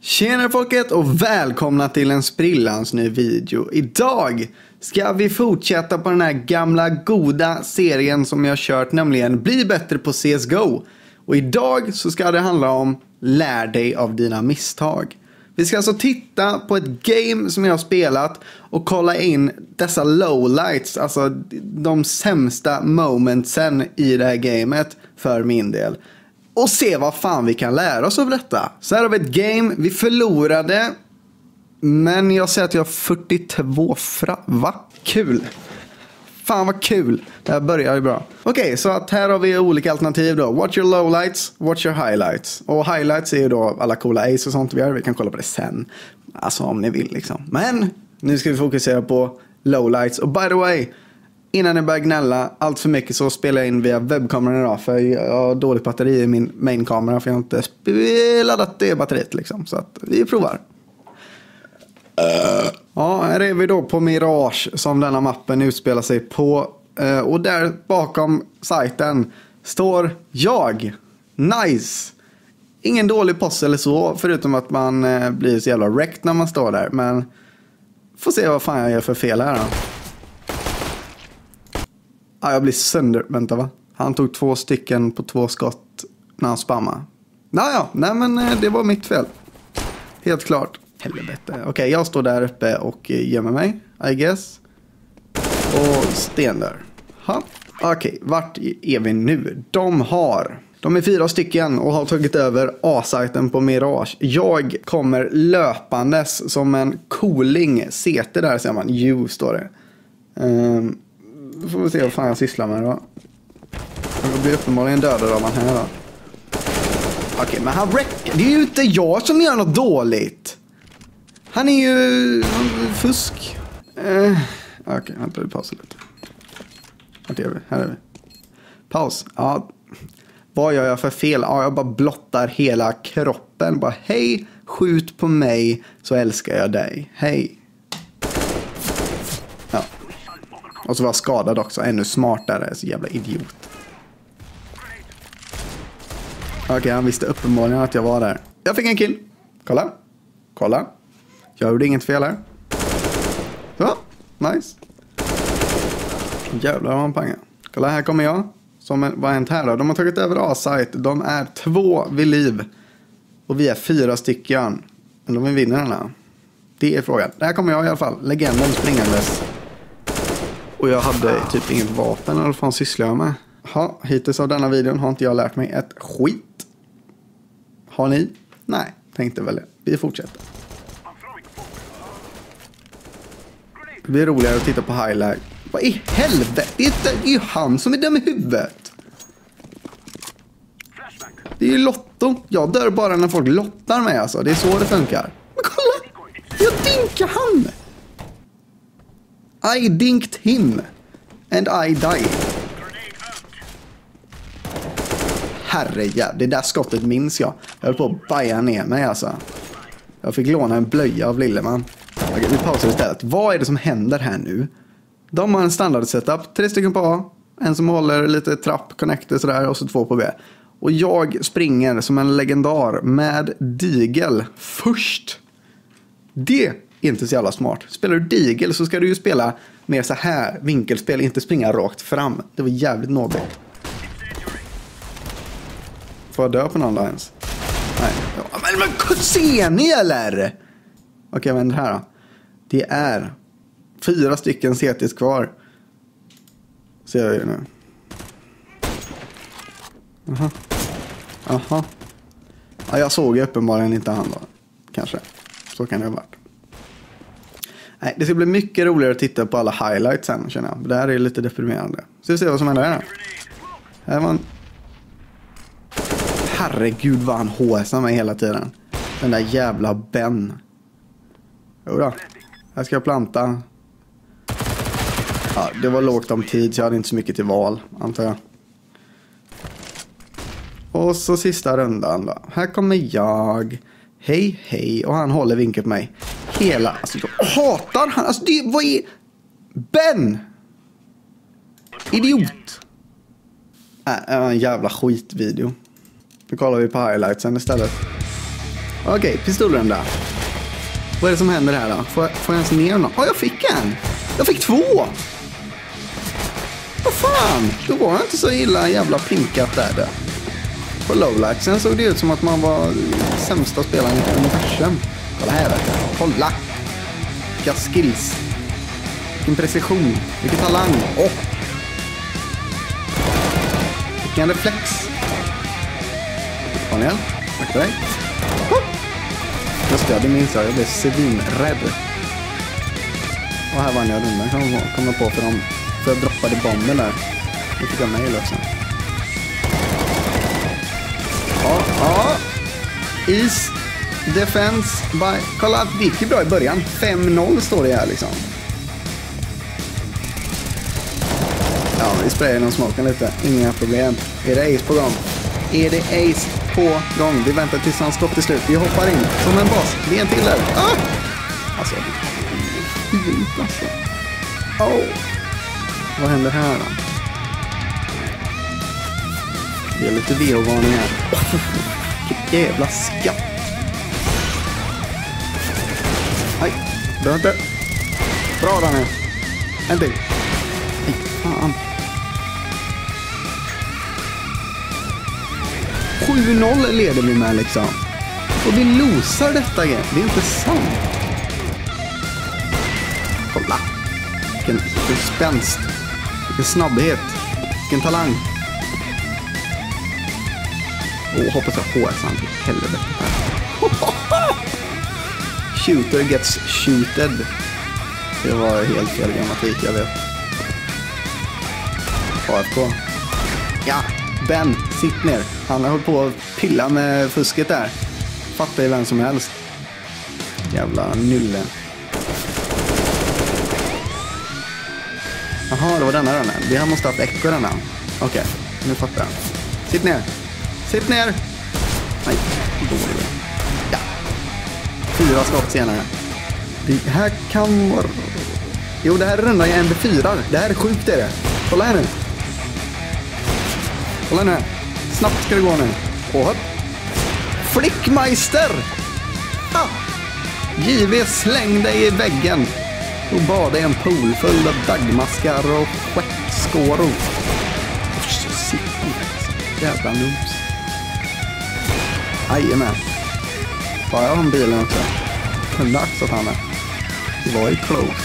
Tjena folket och välkomna till en sprillans ny video. Idag ska vi fortsätta på den här gamla goda serien som jag kört, nämligen Bli bättre på CSGO. Och idag så ska det handla om Lär dig av dina misstag. Vi ska alltså titta på ett game som jag har spelat och kolla in dessa lowlights, alltså de sämsta momentsen i det här gamet för min del. Och se vad fan vi kan lära oss av detta. Så här har vi ett game, vi förlorade, men jag säger att jag har 42 va? Kul. Fan vad kul. Det här börjar ju bra. Okej, så att här har vi olika alternativ då. Watch your lowlights, watch your highlights. Och highlights är ju då alla coola ace och sånt vi gör. Vi kan kolla på det sen. Alltså om ni vill liksom. Men nu ska vi fokusera på lowlights. Och by the way, innan jag börjar gnälla allt för mycket så spelar jag in via webbkameran idag. För jag har dåligt batteri i min main-kamera. För jag har inte laddat det batteriet liksom. Så att vi provar. Ja, här är vi då på Mirage som denna mappen utspelar sig på. Och där bakom sajten står jag. Nice. Ingen dålig post eller så, förutom att man blir så jävla wrecked när man står där. Men får se vad fan jag gör för fel här då. Ja, jag blir sönder. Vänta va? Han tog 2 stycken på 2 skott när han spammade. Naja, nej men det var mitt fel. Helt klart. Helvete. Okej, jag står där uppe och gömmer mig, I guess. Och sten där. Okej, vart är vi nu? De är 4 stycken och har tagit över A-sajten på Mirage. Jag kommer löpandes som en cooling. CT där ser man. U står det. Då får vi se vad fan jag sysslar med då. Jag blir uppenbarligen dödad av han här då. Okej, men han räcker. Det är ju inte jag som gör något dåligt. Han är ju fusk. Okej, vänta, vi pausar lite. Vart är vi? Här är vi. Paus. Ja. Vad gör jag för fel? Ja, jag bara blottar hela kroppen. Bara, hej, skjut på mig så älskar jag dig. Hej. Ja. Och så var jag skadad också. Ännu smartare. Så jävla idiot. Okej, han visste uppenbarligen att jag var där. Jag fick en kill. Kolla. Jag gjorde inget fel här. Så, nice. Jävlar vad han pangar. Kolla, här kommer jag. Vad har hänt här då? De har tagit över A-site. De är 2 vid liv. Och vi är 4 stycken. Men de vinner den här. Det är frågan. Där kommer jag i alla fall. Legenden springandes. Och jag hade typ inget vapen. Eller vad fan sysslar jag med? Ja, hittills av denna videon har inte jag lärt mig ett skit. Har ni? Nej, tänkte väl det. Vi fortsätter. Det blir roligare att titta på highlight. Vad i helvete? Det är ju han som är dum i huvudet. Det är ju lotto. Jag dör bara när folk lottar mig alltså. Det är så det funkar. Men kolla! Jag dinkar han! I dinked him. And I died. Herrejävlar, det där skottet minns jag. Jag höll på att baja ner mig alltså. Jag fick låna en blöja av Lilleman. Okej, vi pausar istället. Vad är det som händer här nu? De har en standard setup. 3 stycken på A. En som håller lite trapp, connector sådär. Och så 2 på B. Och jag springer som en legendar med Deagle först. Det är inte så jävla smart. Spelar du Deagle så ska du ju spela mer så här vinkelspel. Inte springa rakt fram. Det var jävligt nobigt. Får jag dö på någon ens? Nej. Ja, men ser ni eller? Okej, vänd här då. Det är 4 stycken CTs kvar. Ser jag ju nu. Aha. Ja, jag såg ju uppenbarligen inte han då. Kanske. Så kan det ha varit. Nej, det ska bli mycket roligare att titta på alla highlights sen, känner jag. Det här är lite deprimerande. Så vi ser vad som händer här. Här var en... Herregud vad han håsar mig hela tiden. Den där jävla Ben. Jodå. Här ska jag planta. Ja, det var lågt om tid så jag hade inte så mycket till val, antar jag. Och så sista rundan då. Här kommer jag. Hej. Och han håller vinket på mig. Hela. Alltså jag hatar han. Alltså det vad är... Ben! Idiot! En jävla skitvideo. Nu kollar vi på highlightsen istället. Okej, pistolen där. Vad är det som händer här då? Får jag ens ner någon? Jag fick en! Jag fick 2! Vad fan? Då var jag inte så illa jävla pinkat där. På lowlightsen såg det ut som att man var sämsta spelaren i universum. Kolla här, vet du. Kolla! Vilka skills. Vilken precision. Vilken talang. Vilken reflex. Daniel, tack för dig. Just det minns jag blev svinrädd. Och här vann jag rundan. Kom jag på för jag droppade bomben där. Nu fick jag mail också. Ja. Is defense by... Kolla, det gick ju bra i början. 5-0 står det här liksom. Ja, vi sprayar inom smoken lite. Inga problem. Är det ace på gång? Är det ace på gång? Vi väntar tills han stoppar till slut. Vi hoppar in som en boss. Det är en till där. Alltså, alltså. Vad händer här då? Det är lite VH-varningar. Vilket jävla skatt. Nej, behöver inte. Bra Daniel. En till. Nej, fan. 7-0 leder vi med liksom. Och vi losar detta igen. Det är inte sant. Kolla. Vilken spänst. Vilken snabbhet. Vilken talang. Hoppas jag HS han till helvete. Shooter gets shooted. Det var helt fel grammatik, jag vet. AFK. Ja, Ben, sitt ner. Han har hållit på att pilla med fusket där. Fattar ju vem som helst. Jävla nylle. Jaha, det var denna. Vi har måste haft echo denna. Okej, nu fattar jag. Sitt ner. Sitt ner. Nej, dålig. Ja. 4 skott senare. Det här kan vara... Jo, det här är runda i MB4. Det här är sjukt, är det. Kolla här nu. Kolla nu. Snabbt ska det gå nu. Och Flickmeister! JV, släng dig i väggen och bada i en pool full av dagmaskar och skättskåror. Jävla noobs. Jajamän. Tar jag om bilen också? Kunde axat han där. Det var ju close.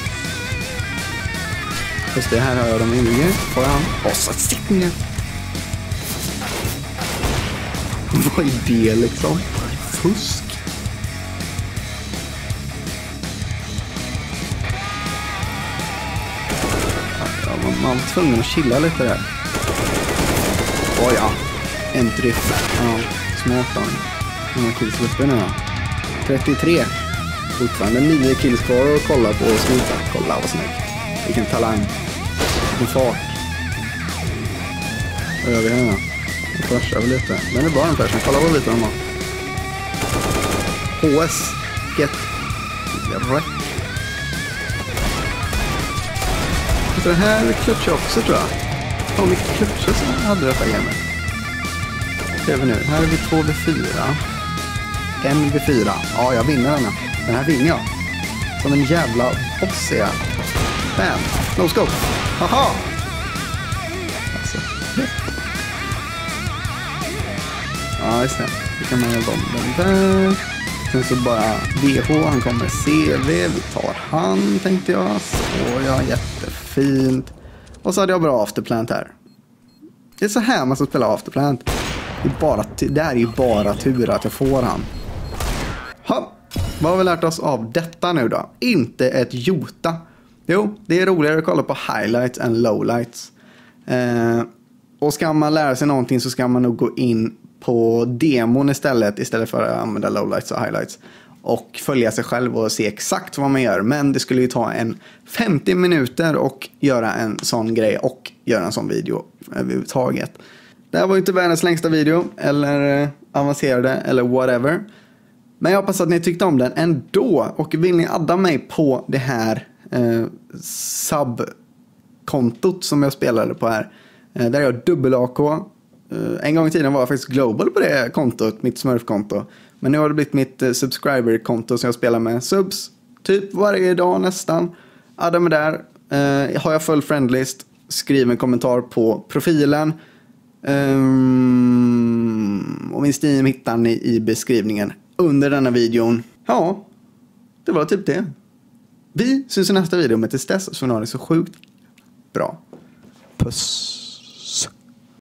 Just det, här har jag dem i ryggen. Får han? Och så sitt ner. Vad är det liksom? Fusk. Ja, man var tvungen att chilla lite där. Oj ja, en drift. Ja, smart då. Hur många kills uppe nu då? 33. Fortfarande 9 kills kvar att kolla på och sluta. Kolla vad snyggt. Vilken talang. Vilken fart. Vad gör vi här då? Nu flashar vi lite. Men det är bara en person. Kolla vad lite de har. HS. Get. Rätt. Det här klutchar också tror jag. Vad mycket klutchar som hade detta gamet. Det är vi nu. Här är vi 2v4. 1v4. Ja, jag vinner denna. Den här vinner jag. Som en jävla boss är jag. Bam. No scope. Haha. Alltså. Ja, just det. Vi kan man göra bomben där. Sen så bara VH. Han kommer CV. Vi tar han, tänkte jag. Så ja, jättefint. Och så hade jag bra afterplant här. Det är så här man ska spela afterplant. Det är ju bara tur att jag får han. Vad har vi lärt oss av detta nu då? Inte ett jota. Jo, det är roligare att kolla på highlights än lowlights. Och ska man lära sig någonting så ska man nog gå in på demon istället för att använda lowlights och highlights. Och följa sig själv och se exakt vad man gör. Men det skulle ju ta en 50 minuter och göra en sån grej och göra en sån video överhuvudtaget. Det här var ju inte världens längsta video eller avancerade eller whatever. Men jag hoppas att ni tyckte om den ändå. Och vill ni adda mig på det här sub-kontot som jag spelade på här. Där jag dubbel AK. En gång i tiden var jag faktiskt global på det kontot, mitt smurfkonto. Men nu har det blivit mitt subscriber-konto som jag spelar med subs typ varje dag nästan. Adam är där. Har jag full friendlist, skriv en kommentar på profilen. Och min Steam hittar ni i beskrivningen under denna videon. Ja, det var typ det. Vi syns i nästa video, men tills dess så har ni så sjukt bra. Puss.